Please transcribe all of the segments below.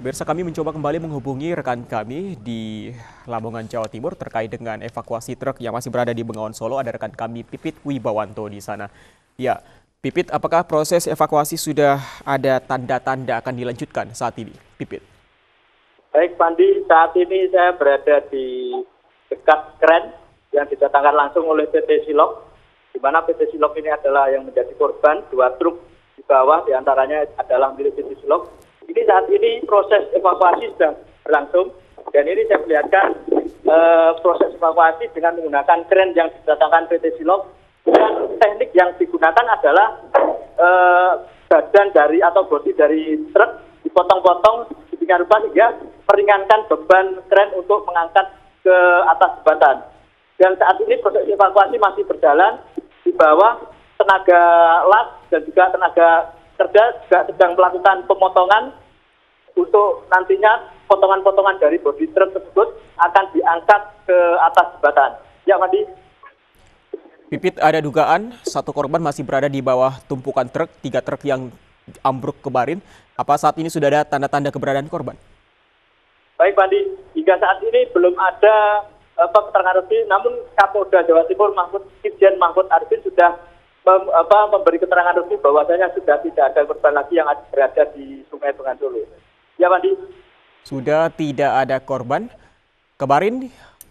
Pemirsa, kami mencoba kembali menghubungi rekan kami di Lamongan, Jawa Timur terkait dengan evakuasi truk yang masih berada di Bengawan Solo. Ada rekan kami Pipit Wibawanto di sana. Ya, Pipit, apakah proses evakuasi sudah ada tanda-tanda akan dilanjutkan saat ini? Pipit. Baik, Pandi, saat ini saya berada di dekat kren yang didatangkan langsung oleh PT Silok, di mana PT Silok ini adalah yang menjadi korban. 2 truk di bawah, diantaranya adalah milik PT Silok. Ini saat ini proses evakuasi sedang berlangsung, dan ini saya perlihatkan proses evakuasi dengan menggunakan kren yang didatangkan PT Silok, dan teknik yang digunakan adalah badan dari atau bodi dari truk dipotong-potong sedemikian rupa sehingga meringankan beban kren untuk mengangkat ke atas jembatan. Dan saat ini proses evakuasi masih berjalan di bawah. Tenaga las dan juga tenaga kerja juga sedang melakukan pemotongan untuk nantinya potongan-potongan dari bodi truk tersebut akan diangkat ke atas jembatan. Ya, Madi. Pipit, ada dugaan satu korban masih berada di bawah tumpukan truk, 3 truk yang ambruk kemarin. Apa saat ini sudah ada tanda-tanda keberadaan korban? Baik, Pandi. Hingga saat ini belum ada keterangan resmi, namun Kapolda Jawa Timur Irjen Mahfud Arifin sudah memberi keterangan resmi bahwasanya sudah tidak ada korban lagi yang berada di Sungai Bengawan Solo. Ya, Pandi. Sudah tidak ada korban. Kemarin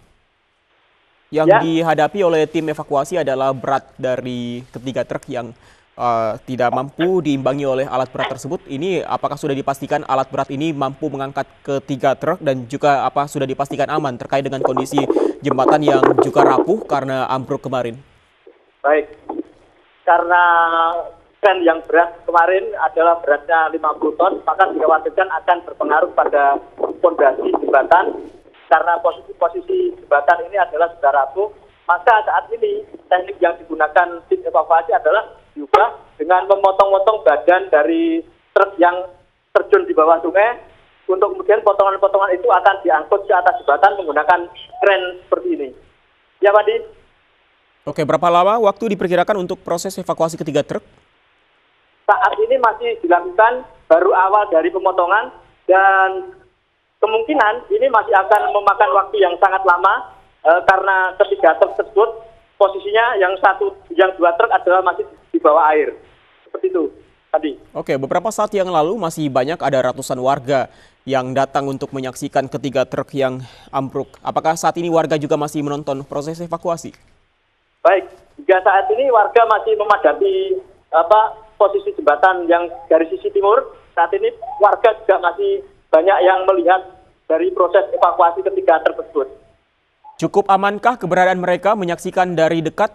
yang dihadapi oleh tim evakuasi adalah berat dari ketiga truk yang tidak mampu diimbangi oleh alat berat tersebut. Ini apakah sudah dipastikan alat berat ini mampu mengangkat ketiga truk, dan juga apa sudah dipastikan aman terkait dengan kondisi jembatan yang juga rapuh karena ambruk kemarin? Baik, karena kren yang berat kemarin adalah beratnya 50 ton, maka dikhawatirkan akan berpengaruh pada fondasi jembatan. Karena posisi jembatan ini adalah sudah rapuh, maka saat ini teknik yang digunakan tim evakuasi adalah diubah dengan memotong-motong badan dari truk yang terjun di bawah sungai, untuk kemudian potongan-potongan itu akan diangkut ke atas jembatan menggunakan kren seperti ini. Ya, Pandi. Oke, berapa lama waktu diperkirakan untuk proses evakuasi ketiga truk? Saat ini masih dilakukan, baru awal dari pemotongan, dan kemungkinan ini masih akan memakan waktu yang sangat lama karena ketiga truk tersebut posisinya yang 2 truk adalah masih di bawah air. Seperti itu tadi. Oke, beberapa saat yang lalu masih banyak ada ratusan warga yang datang untuk menyaksikan ketiga truk yang ambruk. Apakah saat ini warga juga masih menonton proses evakuasi? Baik, hingga saat ini warga masih memadati posisi jembatan yang dari sisi timur. Saat ini warga juga masih banyak yang melihat dari proses evakuasi ketiga truk tersebut. Cukup amankah keberadaan mereka menyaksikan dari dekat?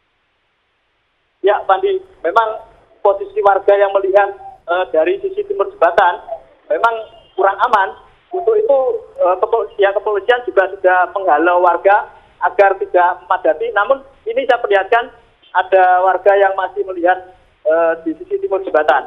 Ya, Pandi, memang posisi warga yang melihat dari sisi timur jembatan memang kurang aman. Untuk itu kepolisian juga sudah menghalau warga agar tidak memadati. Namun ini saya perlihatkan ada warga yang masih melihat di sisi timur jembatan.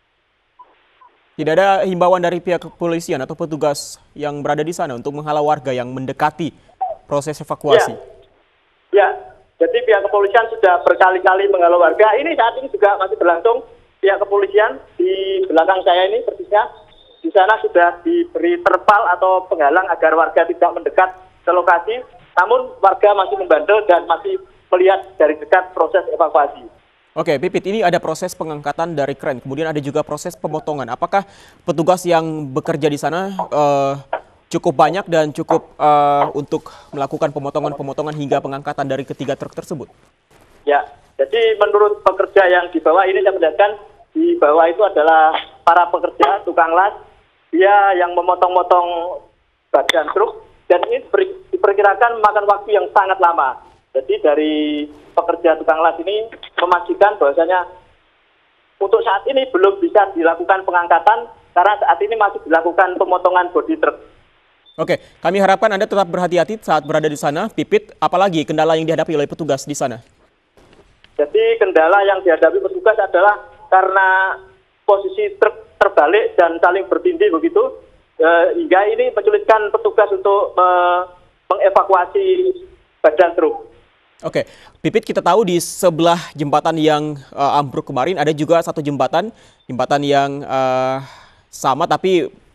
Tidak ada himbauan dari pihak kepolisian atau petugas yang berada di sana untuk menghalau warga yang mendekati proses evakuasi? Ya, jadi pihak kepolisian sudah berkali-kali menghalau warga. Ini saat ini juga masih berlangsung. Pihak kepolisian di belakang saya ini persisnya, di sana sudah diberi terpal atau penghalang agar warga tidak mendekat ke lokasi. Namun warga masih membandel dan masih melihat dari dekat proses evakuasi. Oke, Pipit, ini ada proses pengangkatan dari kren, kemudian ada juga proses pemotongan. Apakah petugas yang bekerja di sana cukup banyak dan cukup untuk melakukan pemotongan-pemotongan hingga pengangkatan dari ketiga truk tersebut? Ya, jadi menurut pekerja yang di bawah ini saya perlihatkan, di bawah itu adalah para pekerja, tukang las, dia yang memotong-motong badan truk, dan ini diperkirakan memakan waktu yang sangat lama. Jadi dari pekerja tukang las ini memastikan bahwasanya untuk saat ini belum bisa dilakukan pengangkatan karena saat ini masih dilakukan pemotongan bodi truk. Oke, kami harapkan Anda tetap berhati-hati saat berada di sana. Pipit, apalagi kendala yang dihadapi oleh petugas di sana? Jadi kendala yang dihadapi petugas adalah karena posisi truk terbalik dan saling bertindih begitu, hingga ini menyulitkan petugas untuk mengevakuasi badan truk. Oke, Pipit, kita tahu di sebelah jembatan yang ambruk kemarin ada juga satu jembatan yang sama tapi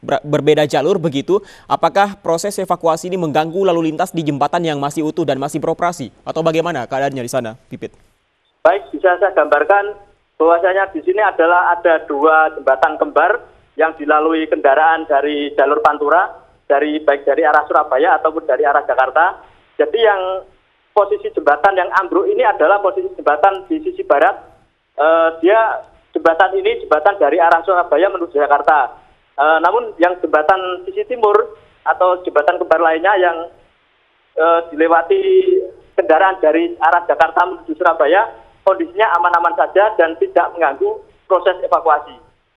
berbeda jalur begitu. Apakah proses evakuasi ini mengganggu lalu lintas di jembatan yang masih utuh dan masih beroperasi? Atau bagaimana keadaannya di sana, Pipit? Baik, bisa saya gambarkan bahwasanya di sini adalah ada dua jembatan kembar yang dilalui kendaraan dari jalur Pantura, baik dari arah Surabaya ataupun dari arah Jakarta. Jadi yang posisi jembatan yang ambruk ini adalah posisi jembatan di sisi barat. Jembatan ini jembatan dari arah Surabaya menuju Jakarta. Namun yang jembatan sisi timur atau jembatan kembar lainnya yang dilewati kendaraan dari arah Jakarta menuju Surabaya, kondisinya aman-aman saja dan tidak mengganggu proses evakuasi.